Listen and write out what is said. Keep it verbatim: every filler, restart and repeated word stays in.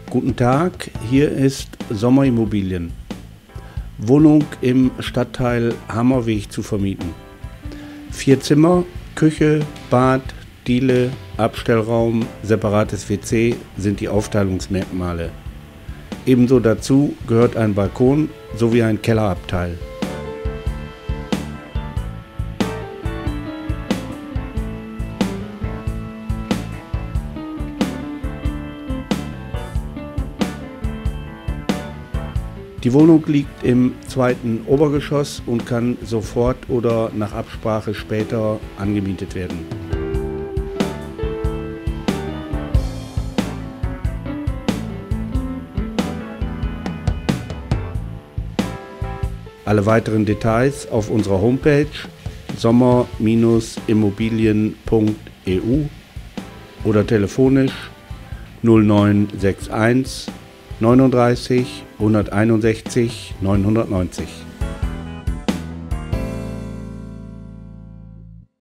Guten Tag, hier ist Sommerimmobilien. Wohnung im Stadtteil Hammerweg zu vermieten. Vier Zimmer, Küche, Bad, Diele, Abstellraum, separates W C sind die Aufteilungsmerkmale. Ebenso dazu gehört ein Balkon sowie ein Kellerabteil. Die Wohnung liegt im zweiten Obergeschoss und kann sofort oder nach Absprache später angemietet werden. Alle weiteren Details auf unserer Homepage sommer Immobilien punkt e u oder telefonisch null neun sechs eins neununddreißig hunderteinundsechzig neunhundertneunzig.